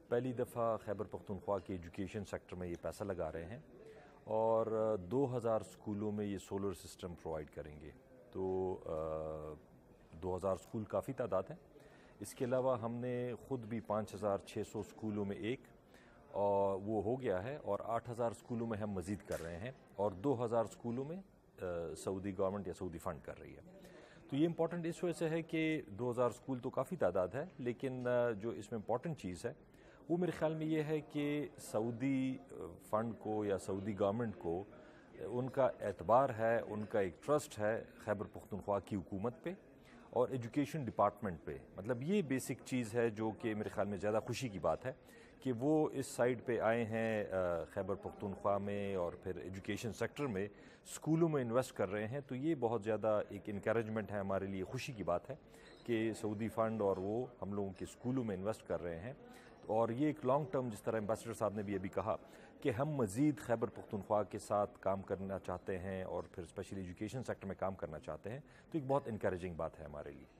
پہلی دفعہ خیبر پختونخوا کے ایجوکیشن سیکٹر میں یہ پیسہ لگا رہے ہیں اور 2000 اسکولوں میں یہ سولر سسٹم پرووائڈ کریں گے. تو 2000 اسکول کافی تعداد ہیں. اس کے علاوہ ہم نے خود بھی 5600 اسکولوں میں اور وہ ہو گیا ہے، اور 8000 اسکولوں میں ہم مزید کر رہے ہیں، اور 2000 اسکولوں میں سعودی گورنمنٹ یا سعودی فنڈ کر رہی ہے. تو یہ امپورٹنٹ اس وجہ سے ہے کہ 2000 اسکول تو کافی تعداد ہے، لیکن جو اس میں امپورٹنٹ چیز ہے وہ میرے خیال میں یہ ہے کہ سعودی فنڈ کو یا سعودی گورنمنٹ کو ان کا اعتبار ہے، ان کا ایک ٹرسٹ ہے خیبر پختونخوا کی حکومت پہ اور ایجوکیشن ڈپارٹمنٹ پہ. مطلب یہ بیسک چیز ہے جو کہ میرے خیال میں زیادہ خوشی کی بات ہے کہ وہ اس سائڈ پہ آئے ہیں خیبر پختونخوا میں، اور پھر ایجوکیشن سیکٹر میں اسکولوں میں انویسٹ کر رہے ہیں. تو یہ بہت زیادہ ایک انکریجمنٹ ہے ہمارے لیے، خوشی کی بات ہے کہ سعودی فنڈ اور وہ ہم لوگوں کے اسکولوں میں انویسٹ کر رہے ہیں. اور یہ ایک لانگ ٹرم، جس طرح امبیسڈر صاحب نے بھی ابھی کہا کہ ہم مزید خیبر پختونخوا کے ساتھ کام کرنا چاہتے ہیں اور پھر اسپیشلی ایجوکیشن سیکٹر میں کام کرنا چاہتے ہیں، تو ایک بہت انکریجنگ بات ہے ہمارے لیے.